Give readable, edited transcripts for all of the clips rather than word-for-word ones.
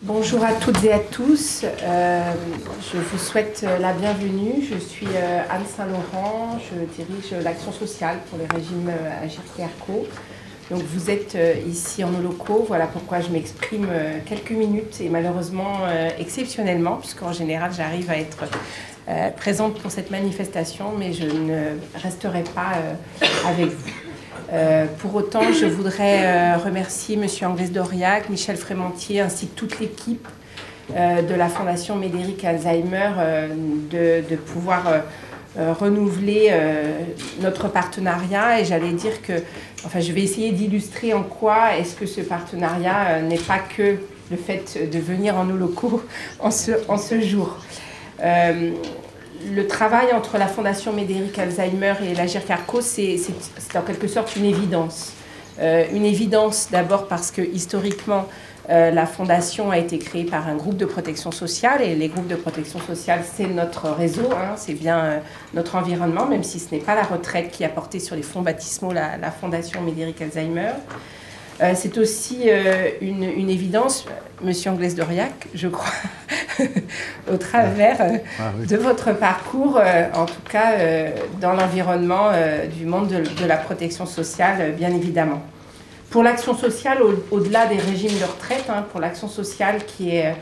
Bonjour à toutes et à tous, je vous souhaite la bienvenue. Je suis Anne Saint-Laurent, je dirige l'action sociale pour les régimes Agirc et Arco. Donc vous êtes ici en nos locaux, voilà pourquoi je m'exprime quelques minutes et malheureusement exceptionnellement, puisqu'en général j'arrive à être présente pour cette manifestation, mais je ne resterai pas avec vous. Pour autant, je voudrais remercier M. Anglès-Dauriac, Michel Frémentier ainsi que toute l'équipe de la Fondation Médéric Alzheimer de pouvoir renouveler notre partenariat. Et j'allais dire que, enfin, je vais essayer d'illustrer en quoi est-ce que ce partenariat n'est pas que le fait de venir en nos locaux en ce jour. Le travail entre la Fondation Médéric Alzheimer et l'Agirc Arco, c'est en quelque sorte une évidence. Une évidence d'abord parce que historiquement, la Fondation a été créée par un groupe de protection sociale et les groupes de protection sociale, c'est notre réseau, hein, c'est bien notre environnement, même si ce n'est pas la retraite qui a porté sur les fonds baptismaux la Fondation Médéric Alzheimer. C'est aussi une évidence, Monsieur Anglès-Dauriac, je crois, au travers de votre parcours, en tout cas dans l'environnement du monde de la protection sociale, bien évidemment. Pour l'action sociale, au-delà des régimes de retraite, hein, pour l'action sociale qui est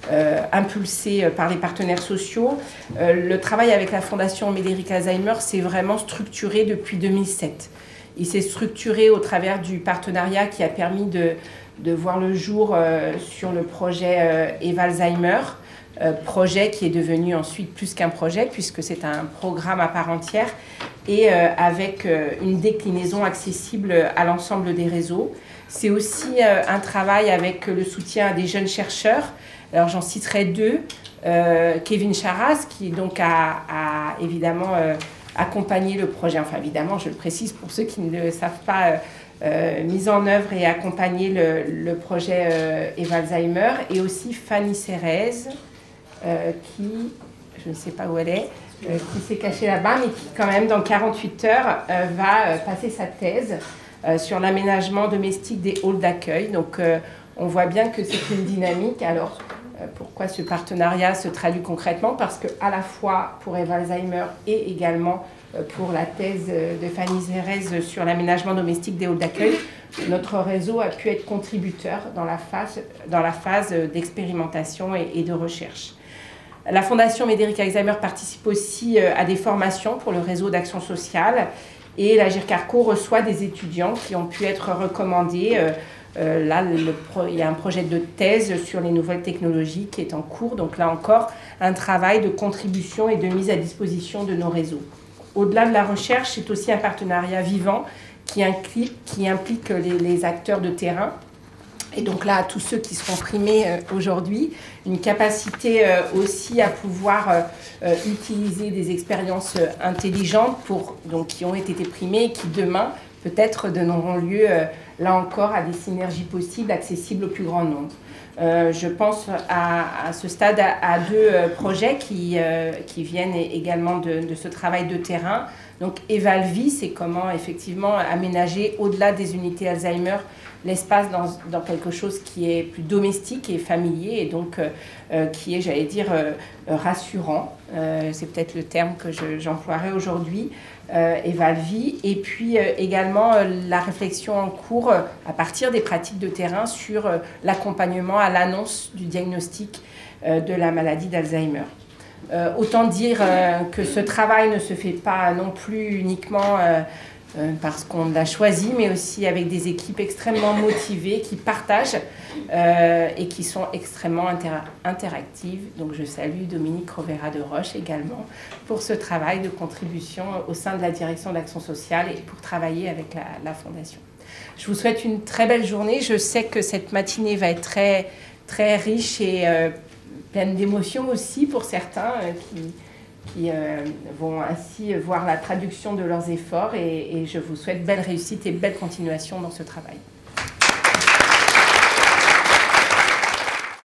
impulsée par les partenaires sociaux, le travail avec la Fondation Médéric Alzheimer s'est vraiment structuré depuis 2007. Il s'est structuré au travers du partenariat qui a permis de voir le jour sur le projet Eva Alzheimer, projet qui est devenu ensuite plus qu'un projet puisque c'est un programme à part entière et avec une déclinaison accessible à l'ensemble des réseaux. C'est aussi un travail avec le soutien à des jeunes chercheurs. Alors j'en citerai deux. Kevin Charras qui donc a évidemment accompagner le projet, enfin évidemment je le précise pour ceux qui ne le savent pas, mise en œuvre et accompagner le projet Eva Alzheimer, et aussi Fanny Cérez qui, je ne sais pas où elle est, qui s'est cachée là-bas, mais qui quand même dans 48 heures va passer sa thèse sur l'aménagement domestique des halls d'accueil. Donc on voit bien que c'est une dynamique. Alors pourquoi ce partenariat se traduit concrètement? Parce qu'à la fois pour Eva Alzheimer et également pour la thèse de Fanny Cérez sur l'aménagement domestique des halls d'accueil, notre réseau a pu être contributeur dans la phase d'expérimentation et de recherche. La Fondation Médéric Alzheimer participe aussi à des formations pour le réseau d'action sociale et l'Agirc Arco reçoit des étudiants qui ont pu être recommandés. Là, il y a un projet de thèse sur les nouvelles technologies qui est en cours. Donc là encore, un travail de contribution et de mise à disposition de nos réseaux. Au-delà de la recherche, c'est aussi un partenariat vivant qui implique les acteurs de terrain. Et donc là, à tous ceux qui seront primés aujourd'hui, une capacité aussi à pouvoir utiliser des expériences intelligentes qui ont été primées et qui demain peut-être donneront lieu, là encore, à des synergies possibles, accessibles au plus grand nombre. Je pense à ce stade à deux projets qui viennent également de ce travail de terrain. Donc Evalvi, c'est comment effectivement aménager au-delà des unités Alzheimer l'espace dans quelque chose qui est plus domestique et familier et donc qui est, j'allais dire, rassurant. C'est peut-être le terme que j'emploierai aujourd'hui, Evalvi. Et puis également la réflexion en cours à partir des pratiques de terrain sur l'accompagnement à l'annonce du diagnostic de la maladie d'Alzheimer. Autant dire que ce travail ne se fait pas non plus uniquement parce qu'on l'a choisi, mais aussi avec des équipes extrêmement motivées qui partagent et qui sont extrêmement interactives. Donc je salue Dominique Rovera de Roche également pour ce travail de contribution au sein de la direction d'action sociale et pour travailler avec la Fondation. Je vous souhaite une très belle journée. Je sais que cette matinée va être très, très riche et pleine d'émotions aussi pour certains qui vont ainsi voir la traduction de leurs efforts et je vous souhaite belle réussite et belle continuation dans ce travail.